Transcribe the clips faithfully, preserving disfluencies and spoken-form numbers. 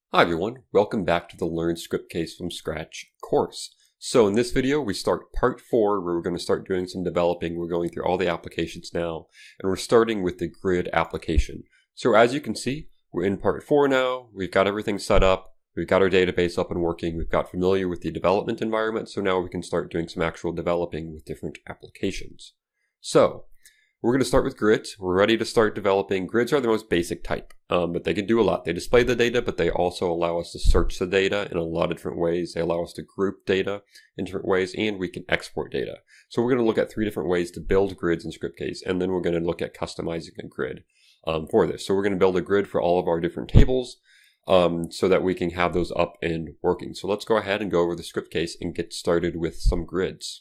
Hi everyone, welcome back to the Learn Scriptcase from Scratch course. So in this video we start part four where we're going to start doing some developing. We're going through all the applications now and we're starting with the grid application. So as you can see, we're in part four now. We've got everything set up. We've got our database up and working. We've got familiar with the development environment. So now we can start doing some actual developing with different applications. So we're going to start with grids. We're ready to start developing. Grids are the most basic type, um, but they can do a lot. They display the data, but they also allow us to search the data in a lot of different ways. They allow us to group data in different ways, and we can export data. So we're going to look at three different ways to build grids in Scriptcase, and then we're going to look at customizing a grid um, for this. So we're going to build a grid for all of our different tables um, so that we can have those up and working. So let's go ahead and go over the Scriptcase and get started with some grids.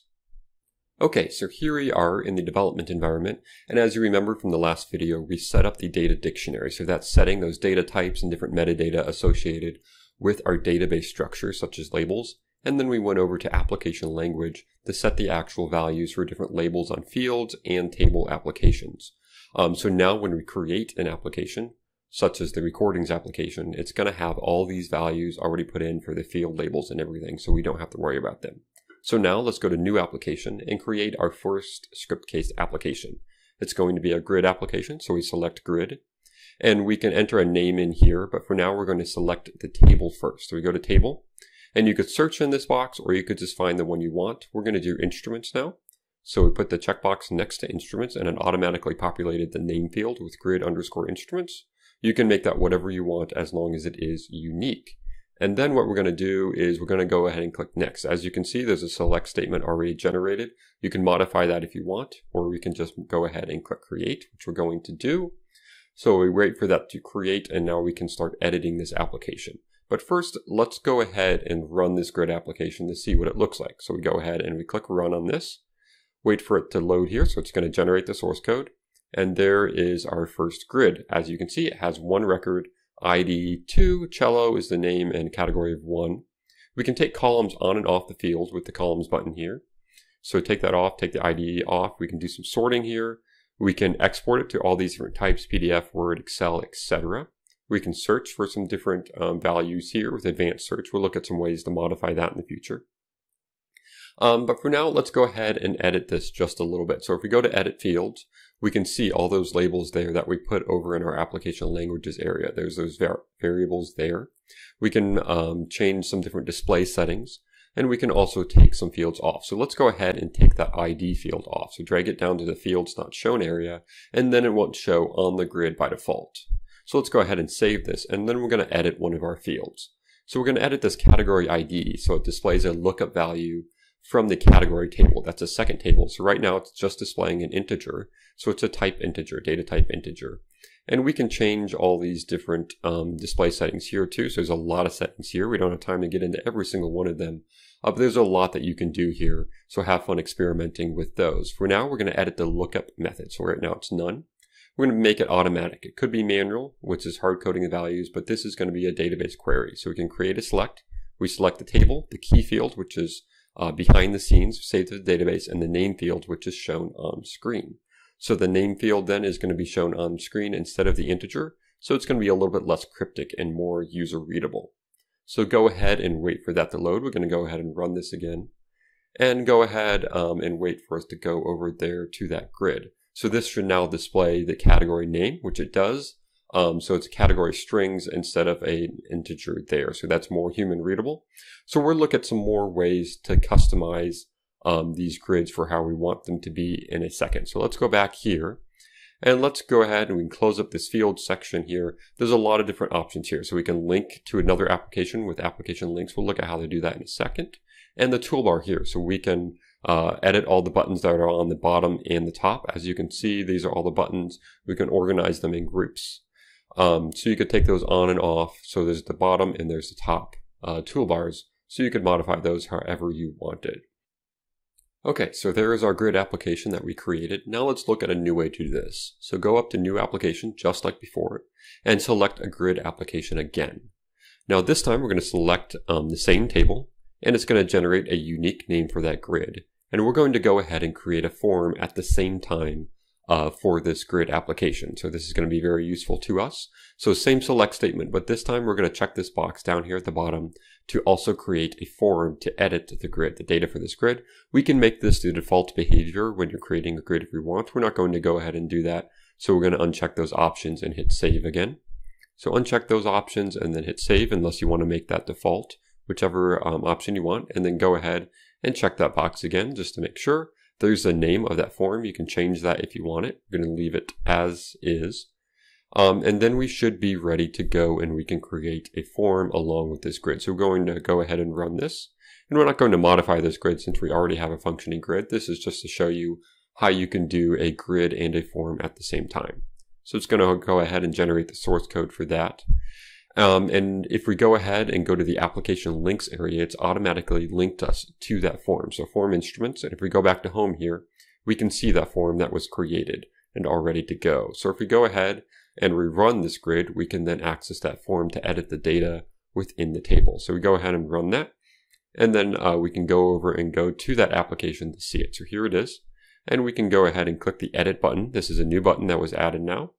Okay, so here we are in the development environment, and as you remember from the last video, we set up the data dictionary. So that's setting those data types and different metadata associated with our database structure, such as labels, and then we went over to application language to set the actual values for different labels on fields and table applications. Um, so now when we create an application, such as the recordings application, it's going to have all these values already put in for the field labels and everything, so we don't have to worry about them. So now let's go to New Application and create our first Scriptcase application. It's going to be a grid application, so we select Grid. And we can enter a name in here, but for now we're going to select the table first. So we go to Table, and you could search in this box, or you could just find the one you want. We're going to do Instruments now. So we put the checkbox next to Instruments, and it automatically populated the name field with grid underscore instruments. You can make that whatever you want as long as it is unique. And then what we're going to do is we're going to go ahead and click Next. As you can see, there's a select statement already generated. You can modify that if you want, or we can just go ahead and click Create, which we're going to do. So we wait for that to create, and now we can start editing this application. But first, let's go ahead and run this grid application to see what it looks like. So we go ahead and we click Run on this, wait for it to load here. So it's going to generate the source code. And there is our first grid. As you can see, it has one record, I D two, cello is the name and category of one. We can take columns on and off the field with the columns button here. So take that off, take the I D off. We can do some sorting here. We can export it to all these different types, P D F, Word, Excel, et cetera. We can search for some different um, values here with advanced search. We'll look at some ways to modify that in the future. Um, but for now, let's go ahead and edit this just a little bit. So if we go to Edit Fields, we can see all those labels there that we put over in our application languages area. There's those var variables there. We can um, change some different display settings, and we can also take some fields off. So let's go ahead and take that I D field off. So drag it down to the fields not shown area, and then it won't show on the grid by default. So let's go ahead and save this, and then we're going to edit one of our fields. So we're going to edit this category I D, so it displays a lookup value from the category table. That's a second table. So right now it's just displaying an integer. So it's a type integer, data type integer. And we can change all these different um, display settings here too. So there's a lot of settings here. We don't have time to get into every single one of them. Uh, but there's a lot that you can do here. So have fun experimenting with those. For now, we're going to edit the lookup method. So right now it's none. We're going to make it automatic. It could be manual, which is hard coding the values, but this is going to be a database query. So we can create a select. We select the table, the key field, which is Uh, behind the scenes, saved to the database, and the name field, which is shown on screen. So the name field then is going to be shown on screen instead of the integer, so it's going to be a little bit less cryptic and more user readable. So go ahead and wait for that to load. We're going to go ahead and run this again, and go ahead um, and wait for us to go over there to that grid. So this should now display the category name, which it does. Um, so it's category strings instead of an integer there. So that's more human readable. So we'll look at some more ways to customize um, these grids for how we want them to be in a second. So let's go back here and let's go ahead and we can close up this field section here. There's a lot of different options here. So we can link to another application with application links. We'll look at how to do that in a second. And the toolbar here. So we can uh, edit all the buttons that are on the bottom and the top. As you can see, these are all the buttons. We can organize them in groups. Um, so you could take those on and off. So there's the bottom and there's the top uh, toolbars. So you could modify those however you wanted. Okay, so there is our grid application that we created. Now let's look at a new way to do this. So go up to New Application, just like before, and select a grid application again. Now this time we're going to select um, the same table, and it's going to generate a unique name for that grid. And we're going to go ahead and create a form at the same time uh, for this grid application. So this is going to be very useful to us. So same select statement, but this time we're going to check this box down here at the bottom to also create a form to edit the grid, the data for this grid. We can make this the default behavior when you're creating a grid if we want. We're not going to go ahead and do that. So we're going to uncheck those options and hit save again. So uncheck those options and then hit save unless you want to make that default, whichever um, option you want, and then go ahead and check that box again just to make sure. There's the name of that form. You can change that if you want it. We're going to leave it as is. Um, and then we should be ready to go and we can create a form along with this grid. So we're going to go ahead and run this. And we're not going to modify this grid since we already have a functioning grid. This is just to show you how you can do a grid and a form at the same time. So it's going to go ahead and generate the source code for that. Um, and if we go ahead and go to the application links area, it's automatically linked us to that form. So form instruments, and if we go back to home here, we can see that form that was created and all ready to go. So if we go ahead and rerun this grid, we can then access that form to edit the data within the table. So we go ahead and run that, and then uh, we can go over and go to that application to see it. So here it is, and we can go ahead and click the edit button. This is a new button that was added now.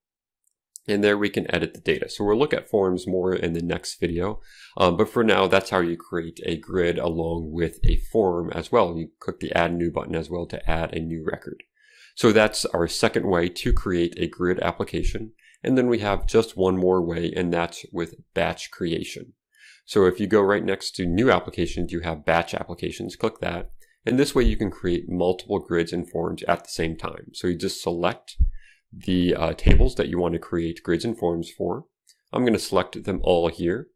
And there we can edit the data. So we'll look at forms more in the next video. Um, but for now, that's how you create a grid along with a form as well. You click the add new button as well to add a new record. So that's our second way to create a grid application. And then we have just one more way, and that's with batch creation. So if you go right next to new applications, you have batch applications, click that. And this way you can create multiple grids and forms at the same time. So you just select the uh, tables that you want to create grids and forms for. I'm going to select them all here.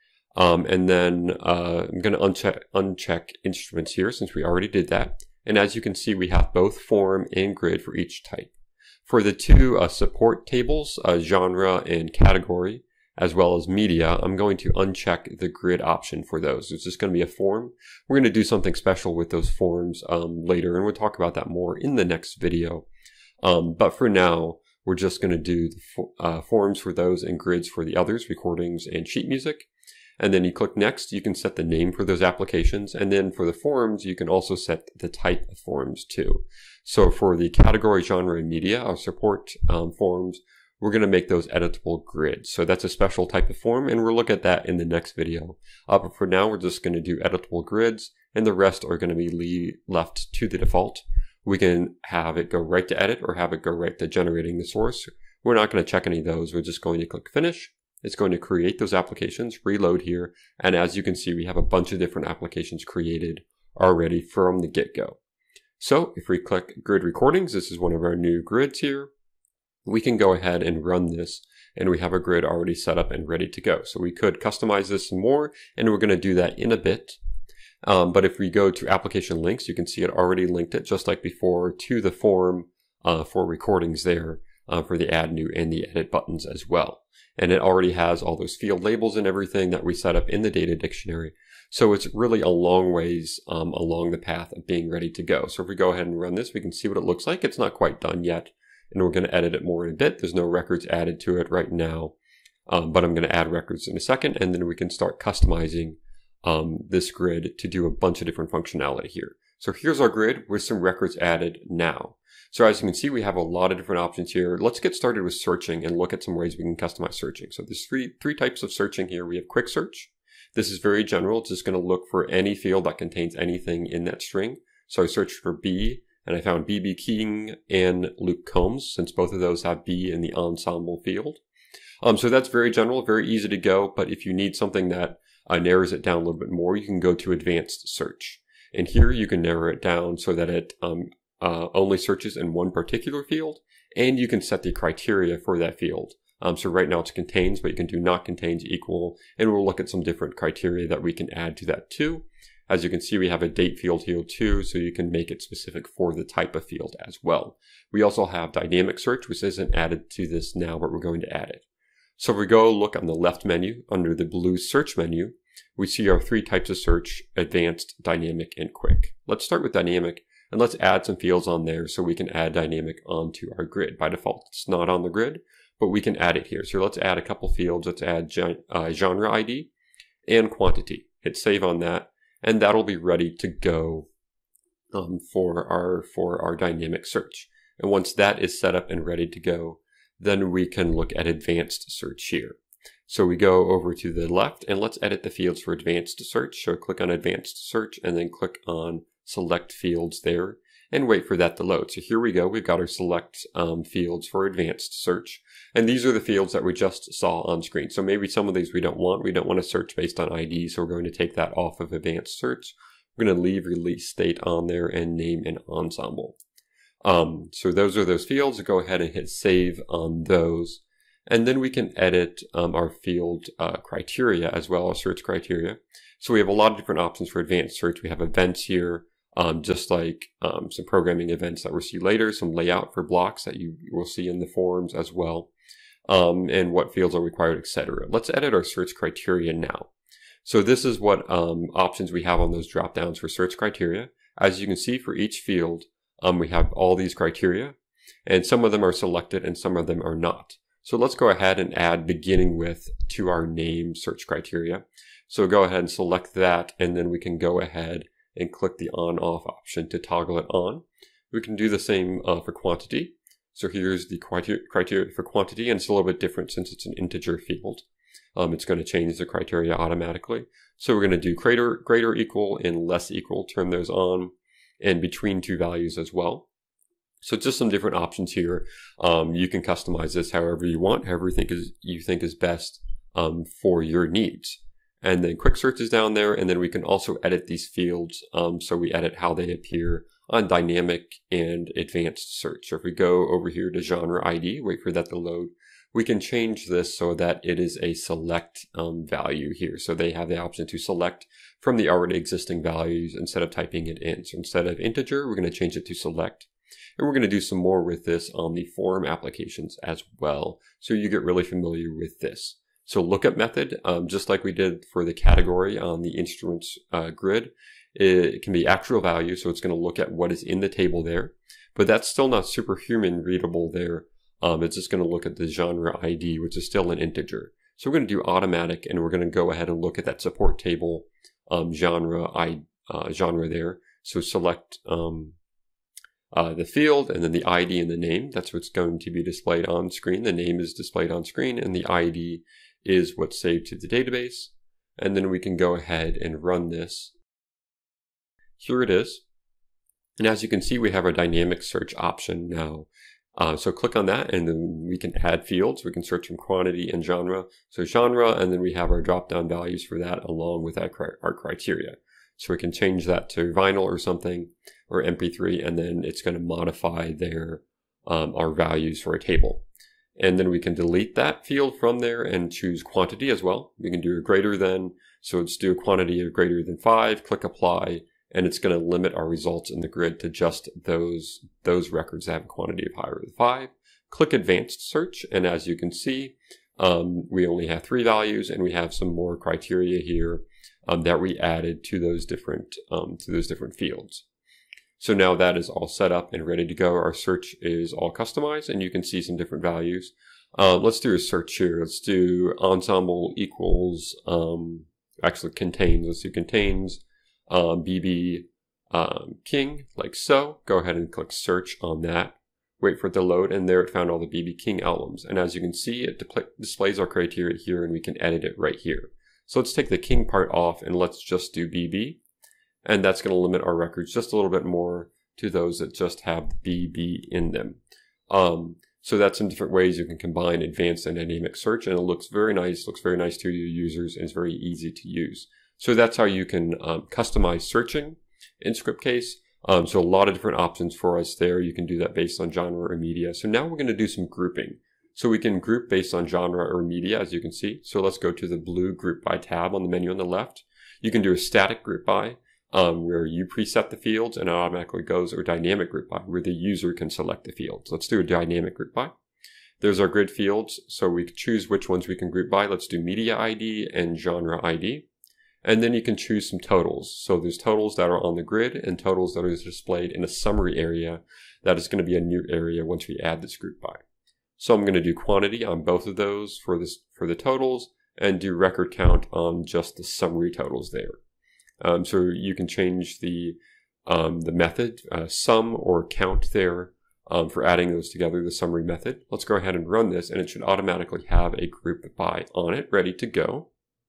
Um, and then uh, I'm going to uncheck, uncheck instruments here since we already did that. And as you can see, we have both form and grid for each type. For the two uh, support tables, uh, genre and category, as well as media, I'm going to uncheck the grid option for those. It's just going to be a form. We're going to do something special with those forms um, later, and we'll talk about that more in the next video. Um, but for now, we're just going to do the fo uh, forms for those and grids for the others, recordings and sheet music. And then you click next, you can set the name for those applications. And then for the forms, you can also set the type of forms too. So for the category, genre, and media, our support um, forms, we're going to make those editable grids. So that's a special type of form, and we'll look at that in the next video. Uh, but for now, we're just going to do editable grids, and the rest are going to be left to the default. We can have it go right to edit or have it go right to generating the source. We're not going to check any of those. We're just going to click finish. It's going to create those applications, reload here. And as you can see, we have a bunch of different applications created already from the get-go. So if we click grid recordings, this is one of our new grids here. We can go ahead and run this, and we have a grid already set up and ready to go. So we could customize this some more, and we're going to do that in a bit. Um, but if we go to application links, you can see it already linked it just like before to the form uh, for recordings there uh, for the add new and the edit buttons as well. And it already has all those field labels and everything that we set up in the data dictionary. So it's really a long ways um, along the path of being ready to go. So if we go ahead and run this, we can see what it looks like. It's not quite done yet, and we're going to edit it more in a bit. There's no records added to it right now, um, but I'm going to add records in a second, and then we can start customizing Um, this grid to do a bunch of different functionality here. So here's our grid with some records added now. So as you can see, we have a lot of different options here. Let's get started with searching and look at some ways we can customize searching. So there's three, three types of searching here. We have quick search. This is very general. It's just going to look for any field that contains anything in that string. So I searched for B, and I found B B King and Luke Combs, since both of those have B in the ensemble field. Um, so that's very general, very easy to go. But if you need something that Uh, narrows it down a little bit more, you can go to advanced search. And here you can narrow it down so that it um, uh, only searches in one particular field, and you can set the criteria for that field. Um, so right now it's contains, but you can do not contains equal, and we'll look at some different criteria that we can add to that too. As you can see, we have a date field here too, so you can make it specific for the type of field as well. We also have dynamic search, which isn't added to this now, but we're going to add it. So if we go look on the left menu under the blue search menu, we see our three types of search: advanced, dynamic, and quick. Let's start with dynamic, and let's add some fields on there so we can add dynamic onto our grid. By default, it's not on the grid, but we can add it here. So let's add a couple fields. Let's add uh, genre I D and quantity. Hit save on that, and that'll be ready to go um, for our for our dynamic search. And once that is set up and ready to go, then we can look at advanced search here. So we go over to the left and let's edit the fields for advanced search. So click on advanced search and then click on select fields there and wait for that to load. So here we go. We've got our select um, fields for advanced search. And these are the fields that we just saw on screen. So maybe some of these we don't want. We don't want to search based on I D. So we're going to take that off of advanced search. We're going to leave release date on there and name an ensemble. Um, so those are those fields. Go ahead and hit save on those. And then we can edit um, our field uh, criteria as well as search criteria. So we have a lot of different options for advanced search. We have events here, um, just like um, some programming events that we'll see later, some layout for blocks that you will see in the forms as well, um, and what fields are required, et cetera. Let's edit our search criteria now. So this is what um, options we have on those drop downs for search criteria. As you can see, for each field, um, we have all these criteria, and some of them are selected and some of them are not. So let's go ahead and add beginning with to our name search criteria. So go ahead and select that, and then we can go ahead and click the on off option to toggle it on. We can do the same uh, for quantity. So here's the criteria for quantity, and it's a little bit different since it's an integer field. Um, it's going to change the criteria automatically. So we're going to do greater, greater equal and less equal, turn those on, and between two values as well. So just some different options here. Um, you can customize this however you want, however you think is, you think is best um, for your needs. And then quick search is down there, and then we can also edit these fields. Um, so we edit how they appear on dynamic and advanced search. So if we go over here to genre I D, wait for that to load, we can change this so that it is a select um, value here. So they have the option to select from the already existing values instead of typing it in. So instead of integer, we're going to change it to select. And we're going to do some more with this on the form applications as well, so you get really familiar with this. So lookup method, um, just like we did for the category on the instruments uh, grid, it can be actual value, so it's going to look at what is in the table there, but that's still not superhuman readable there. Um, it's just going to look at the genre I D, which is still an integer. So we're going to do automatic, and we're going to go ahead and look at that support table um, genre I uh, genre there. So select um, Uh, the field, and then the I D and the name. That's what's going to be displayed on screen. The name is displayed on screen, and the I D is what's saved to the database. And then we can go ahead and run this. Here it is. And as you can see, we have our dynamic search option now. Uh, so click on that, and then we can add fields. We can search from quantity and genre. So genre, and then we have our drop-down values for that along with our, our criteria. So we can change that to vinyl or something, or M P three, and then it's going to modify their um, our values for a table. And then we can delete that field from there and choose quantity as well. We can do a greater than, so let's do a quantity of greater than five, click apply, and it's going to limit our results in the grid to just those, those records that have a quantity of higher than five. Click advanced search, and as you can see, um, we only have three values, and we have some more criteria here um, that we added to those different, um, to those different fields. So now that is all set up and ready to go. Our search is all customized, and you can see some different values. Uh, let's do a search here. Let's do ensemble equals, um, actually contains. Let's do contains um, B B um, King, like so. Go ahead and click search on that. Wait for it to load, and there it found all the B B King albums. And as you can see, it displays our criteria here, and we can edit it right here. So let's take the King part off, and let's just do B B. And that's going to limit our records just a little bit more to those that just have B B in them. Um, so that's some different ways you can combine advanced and dynamic search, and it looks very nice, looks very nice to your users, and it's very easy to use. So that's how you can um, customize searching in Scriptcase. Um, so a lot of different options for us there. You can do that based on genre or media. So now we're going to do some grouping. So we can group based on genre or media, as you can see. So let's go to the blue group by tab on the menu on the left. You can do a static group by, um, where you preset the fields and it automatically goes, or dynamic group by, where the user can select the fields. Let's do a dynamic group by. There's our grid fields. So we can choose which ones we can group by. Let's do media I D and genre I D. And then you can choose some totals. So there's totals that are on the grid and totals that are displayed in a summary area. That is going to be a new area once we add this group by. So I'm going to do quantity on both of those for this for the totals, and do record count on just the summary totals there. Um, so you can change the um, the method, uh, sum or count there, um, for adding those together, the summary method. Let's go ahead and run this, and it should automatically have a group by on it ready to go.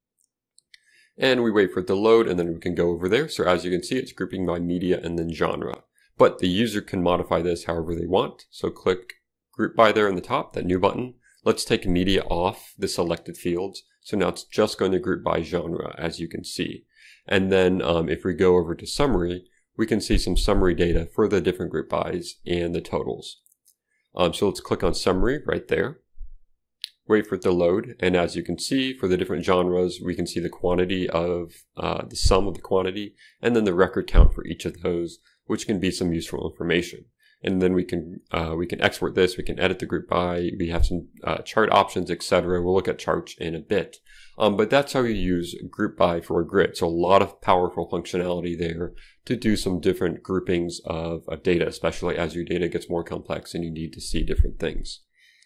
And we wait for it to load, and then we can go over there. So as you can see, it's grouping by media and then genre. But the user can modify this however they want. So click group by there in the top, that new button. Let's take media off the selected fields. So now it's just going to group by genre, as you can see. And then um, if we go over to summary, we can see some summary data for the different group bys and the totals. Um, so let's click on summary right there. Wait for it to load, and as you can see, for the different genres, we can see the quantity of uh, the sum of the quantity, and then the record count for each of those, which can be some useful information. And then we can uh, we can export this, we can edit the group by, we have some uh, chart options, et cetera. We'll look at charts in a bit. Um, but that's how you use group by for a grid. So a lot of powerful functionality there to do some different groupings of, of data, especially as your data gets more complex and you need to see different things.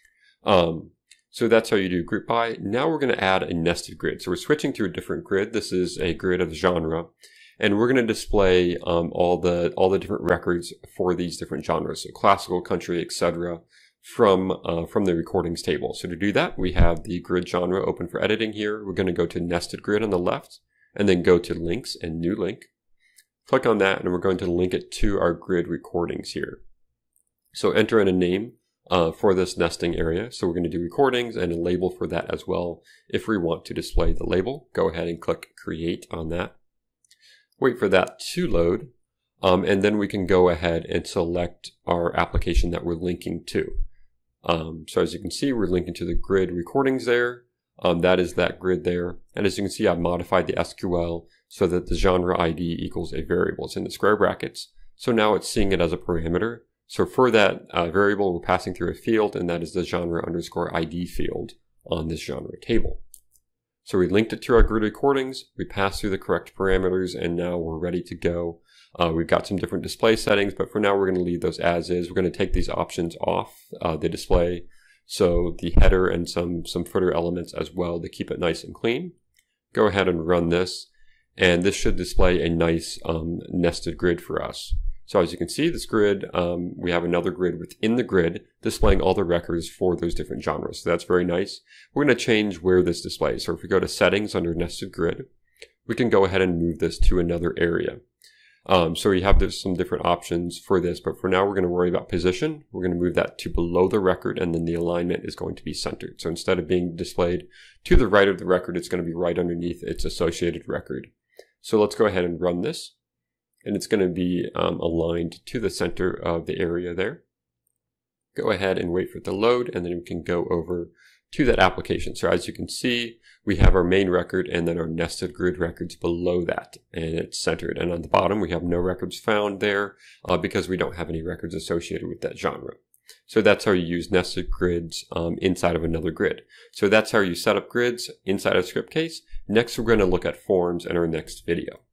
Um, So that's how you do group by. Now we're going to add a nested grid. So we're switching to a different grid. This is a grid of genre, and we're going to display um, all the all the different records for these different genres, so classical, country, et cetera, from uh, from the recordings table. So to do that, we have the grid genre open for editing here. We're going to go to nested grid on the left, and then go to links and new link. Click on that, and we're going to link it to our grid recordings here. So enter in a name Uh, for this nesting area. So we're going to do recordings and a label for that as well. If we want to display the label, go ahead and click create on that. Wait for that to load. Um, and then we can go ahead and select our application that we're linking to. Um, so as you can see, we're linking to the grid recordings there. Um, that is that grid there. And as you can see, I've modified the S Q L so that the genre I D equals a variable. It's in the square brackets. So now it's seeing it as a parameter. So for that uh, variable, we're passing through a field, and that is the genre underscore I D field on this genre table. So we linked it to our grid recordings, we passed through the correct parameters, and now we're ready to go. Uh, we've got some different display settings, but for now we're going to leave those as is. We're going to take these options off uh, the display, so the header and some, some footer elements as well to keep it nice and clean. Go ahead and run this, and this should display a nice um, nested grid for us. So as you can see, this grid, um, we have another grid within the grid displaying all the records for those different genres. So that's very nice. We're going to change where this displays. So if we go to settings under nested grid, we can go ahead and move this to another area. Um, so we have there's some different options for this, but for now we're going to worry about position. We're going to move that to below the record, and then the alignment is going to be centered. So instead of being displayed to the right of the record, it's going to be right underneath its associated record. So let's go ahead and run this. And it's going to be um, aligned to the center of the area there. Go ahead and wait for it to load, and then we can go over to that application. So as you can see, we have our main record and then our nested grid records below that, and it's centered. And on the bottom, we have no records found there uh, because we don't have any records associated with that genre. So that's how you use nested grids um, inside of another grid. So that's how you set up grids inside of Scriptcase. Next, we're going to look at forms in our next video.